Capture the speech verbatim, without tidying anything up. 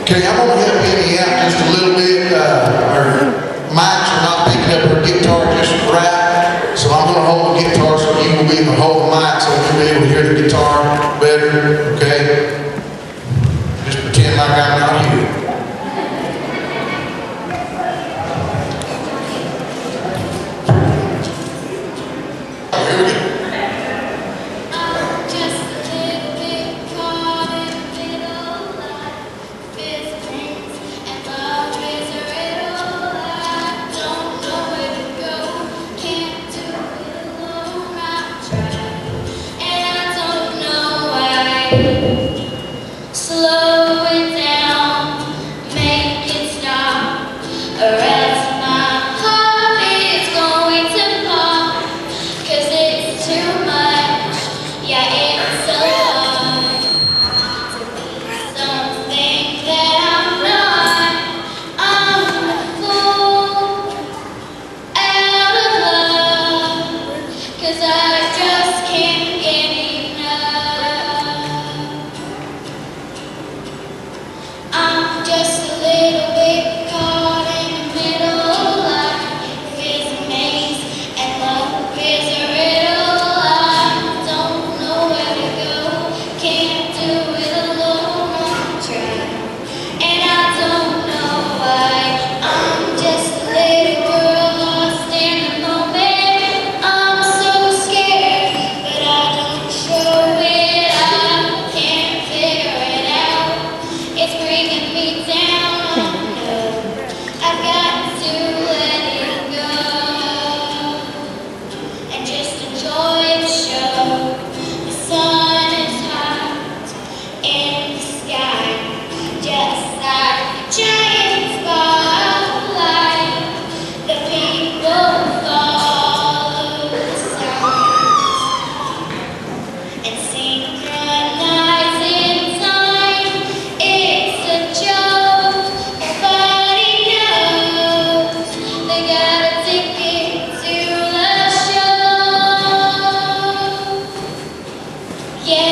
Okay, I'm going to help Emmy out just a little bit. Uh, her mics are not picking up her guitar just right, so I'm going to hold the guitar so you will be able to hold the mic so you'll be able to hear the guitar better, okay? Just pretend like I'm not here. Slow it down, make it stop, or else my heart is going to pop, 'cause it's too much, yeah, it's so hard to be something that I'm not. I'm a fool, out of love, 'cause I just can't get enough. I'm just a little bit caught in the middle. Life is a maze and love is a riddle. I don't know where to go, can't do it alone. I'm trying and I don't know why. I'm just a little girl lost in the moment. I'm so scared, but I don't show it. I can't figure it out. It's bringing me down, oh no, I've got to let it go, and just enjoy the show. The sun is hot in the sky, just like a giant spotlight. The people follow the signs and synchronize in time. It's a joke, nobody knows. They got a ticket to the show. Yeah.